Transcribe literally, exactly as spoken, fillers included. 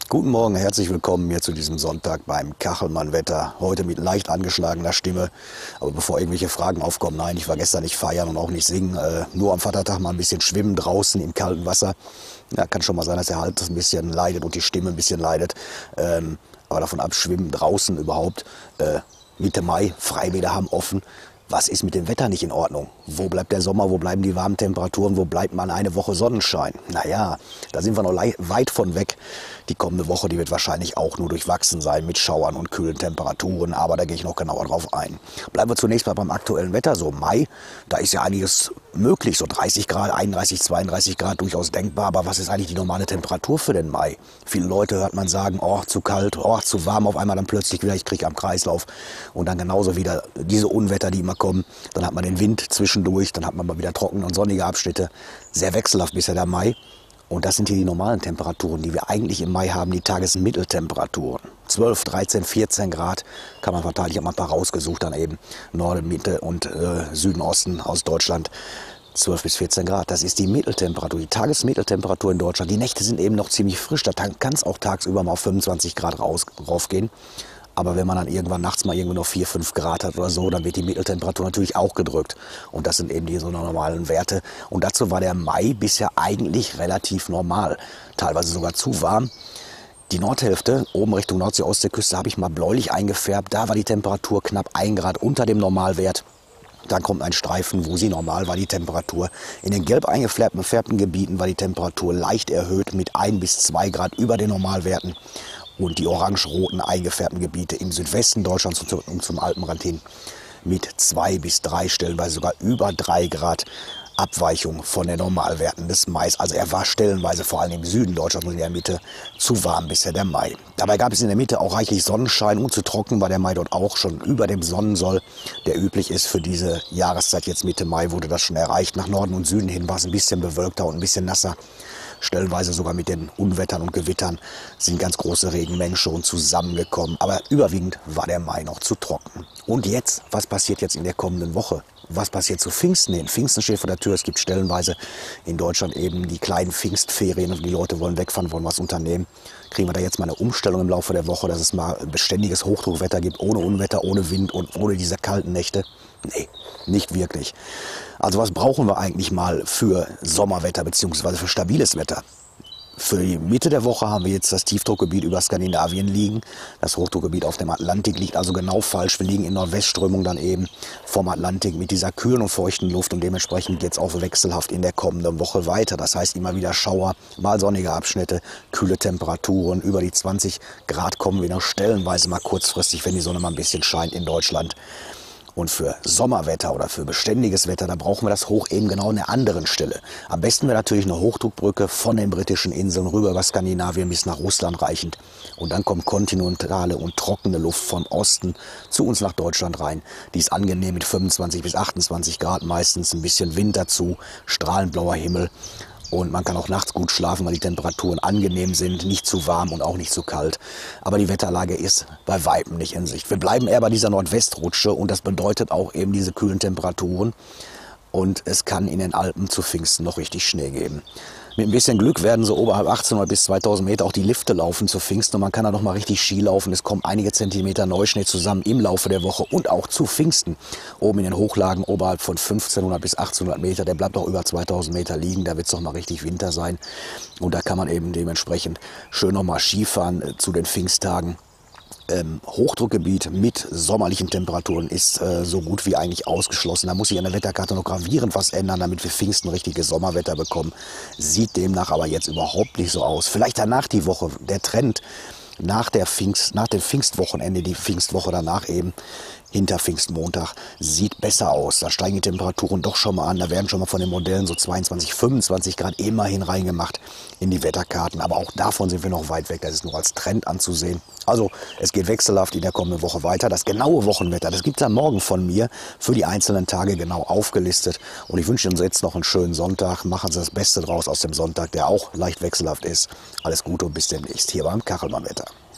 Guten Morgen, herzlich willkommen hier zu diesem Sonntag beim Kachelmann-Wetter. Heute mit leicht angeschlagener Stimme. Aber bevor irgendwelche Fragen aufkommen, nein, ich war gestern nicht feiern und auch nicht singen. Äh, nur am Vatertag mal ein bisschen schwimmen draußen im kalten Wasser. Ja, kann schon mal sein, dass der Hals ein bisschen leidet und die Stimme ein bisschen leidet. Ähm, aber davon ab, schwimmen draußen überhaupt. Äh, Mitte Mai, Freibäder haben offen. Was ist mit dem Wetter nicht in Ordnung? Wo bleibt der Sommer? Wo bleiben die warmen Temperaturen? Wo bleibt mal eine Woche Sonnenschein? Naja, da sind wir noch weit von weg. Die kommende Woche, die wird wahrscheinlich auch nur durchwachsen sein mit Schauern und kühlen Temperaturen. Aber da gehe ich noch genauer drauf ein. Bleiben wir zunächst mal beim aktuellen Wetter. So Mai, da ist ja einiges möglich. So dreißig Grad, einunddreißig, zweiunddreißig Grad durchaus denkbar. Aber was ist eigentlich die normale Temperatur für den Mai? Viele Leute hört man sagen, oh, zu kalt, oh, zu warm. Auf einmal dann plötzlich wieder, ich kriege am Kreislauf. Und dann genauso wieder diese Unwetter, die immer kommen. Dann hat man den Wind zwischendurch, dann hat man mal wieder trockene und sonnige Abschnitte. Sehr wechselhaft bisher der Mai. Und das sind hier die normalen Temperaturen, die wir eigentlich im Mai haben, die Tagesmitteltemperaturen. zwölf, dreizehn, vierzehn Grad kann man verteilen. Ich habe mal ein paar rausgesucht, dann eben Norden, Mitte und äh, Süden, Osten aus Deutschland. zwölf bis vierzehn Grad, das ist die Mitteltemperatur, die Tagesmitteltemperatur in Deutschland. Die Nächte sind eben noch ziemlich frisch, da kann es auch tagsüber mal auf fünfundzwanzig Grad raus, raufgehen. Aber wenn man dann irgendwann nachts mal irgendwo noch vier, fünf Grad hat oder so, dann wird die Mitteltemperatur natürlich auch gedrückt. Und das sind eben die so normalen Werte. Und dazu war der Mai bisher eigentlich relativ normal, teilweise sogar zu warm. Die Nordhälfte, oben Richtung Nordsee-Ostseeküste, habe ich mal bläulich eingefärbt. Da war die Temperatur knapp ein Grad unter dem Normalwert. Dann kommt ein Streifen, wo sie normal war, die Temperatur. In den gelb eingefärbten gefärbten Gebieten war die Temperatur leicht erhöht mit ein bis zwei Grad über den Normalwerten. Und die orange-roten eingefärbten Gebiete im Südwesten Deutschlands und zum Alpenrand hin mit zwei bis drei, stellenweise sogar über drei Grad Abweichung von den Normalwerten des Mais. Also er war stellenweise vor allem im Süden Deutschlands und in der Mitte zu warm bisher der Mai. Dabei gab es in der Mitte auch reichlich Sonnenschein und zu trocken war der Mai dort auch schon über dem Sonnensoll, der üblich ist für diese Jahreszeit. Jetzt Mitte Mai wurde das schon erreicht. Nach Norden und Süden hin war es ein bisschen bewölkter und ein bisschen nasser. Stellenweise sogar mit den Unwettern und Gewittern sind ganz große Regenmengen schon zusammengekommen. Aber überwiegend war der Mai noch zu trocken. Und jetzt, was passiert jetzt in der kommenden Woche? Was passiert zu Pfingsten hin? Pfingsten steht vor der Tür. Es gibt stellenweise in Deutschland eben die kleinen Pfingstferien und die Leute wollen wegfahren, wollen was unternehmen. Kriegen wir da jetzt mal eine Umstellung im Laufe der Woche, dass es mal beständiges Hochdruckwetter gibt, ohne Unwetter, ohne Wind und ohne diese kalten Nächte? Nee, nicht wirklich. Also was brauchen wir eigentlich mal für Sommerwetter bzw. für stabiles Wetter? Für die Mitte der Woche haben wir jetzt das Tiefdruckgebiet über Skandinavien liegen. Das Hochdruckgebiet auf dem Atlantik liegt also genau falsch. Wir liegen in Nordwestströmung dann eben vom Atlantik mit dieser kühlen und feuchten Luft und dementsprechend geht es auch wechselhaft in der kommenden Woche weiter. Das heißt immer wieder Schauer, mal sonnige Abschnitte, kühle Temperaturen. Über die zwanzig Grad kommen wir noch stellenweise mal kurzfristig, wenn die Sonne mal ein bisschen scheint in Deutschland. Und für Sommerwetter oder für beständiges Wetter, da brauchen wir das Hoch eben genau an der anderen Stelle. Am besten wäre natürlich eine Hochdruckbrücke von den britischen Inseln rüber über Skandinavien bis nach Russland reichend. Und dann kommt kontinentale und trockene Luft vom Osten zu uns nach Deutschland rein. Die ist angenehm mit fünfundzwanzig bis achtundzwanzig Grad meistens, ein bisschen Wind dazu, strahlend blauer Himmel. Und man kann auch nachts gut schlafen, weil die Temperaturen angenehm sind, nicht zu warm und auch nicht zu kalt. Aber die Wetterlage ist bei Weitem nicht in Sicht. Wir bleiben eher bei dieser Nordwestrutsche und das bedeutet auch eben diese kühlen Temperaturen. Und es kann in den Alpen zu Pfingsten noch richtig Schnee geben. Mit ein bisschen Glück werden so oberhalb achtzehnhundert bis zweitausend Meter auch die Lifte laufen zu Pfingsten und man kann da noch mal richtig Ski laufen. Es kommen einige Zentimeter Neuschnee zusammen im Laufe der Woche und auch zu Pfingsten. Oben in den Hochlagen oberhalb von fünfzehnhundert bis achtzehnhundert Meter, der bleibt auch über zweitausend Meter liegen. Da wird es noch mal richtig Winter sein und da kann man eben dementsprechend schön noch mal Skifahren äh, zu den Pfingsttagen. Ähm, Hochdruckgebiet mit sommerlichen Temperaturen ist äh, so gut wie eigentlich ausgeschlossen. Da muss sich an der Wetterkarte noch gravierend was ändern, damit wir Pfingsten richtiges Sommerwetter bekommen. Sieht demnach aber jetzt überhaupt nicht so aus. Vielleicht danach die Woche, der Trend nach, der Pfingst, nach dem Pfingstwochenende, die Pfingstwoche danach eben, hinter Pfingstmontag, sieht besser aus. Da steigen die Temperaturen doch schon mal an. Da werden schon mal von den Modellen so zweiundzwanzig, fünfundzwanzig Grad immerhin reingemacht in die Wetterkarten. Aber auch davon sind wir noch weit weg. Das ist nur als Trend anzusehen. Also es geht wechselhaft in der kommenden Woche weiter. Das genaue Wochenwetter, das gibt es am Morgen von mir für die einzelnen Tage genau aufgelistet. Und ich wünsche Ihnen jetzt noch einen schönen Sonntag. Machen Sie das Beste draus aus dem Sonntag, der auch leicht wechselhaft ist. Alles Gute und bis demnächst hier beim Kachelmann-Wetter.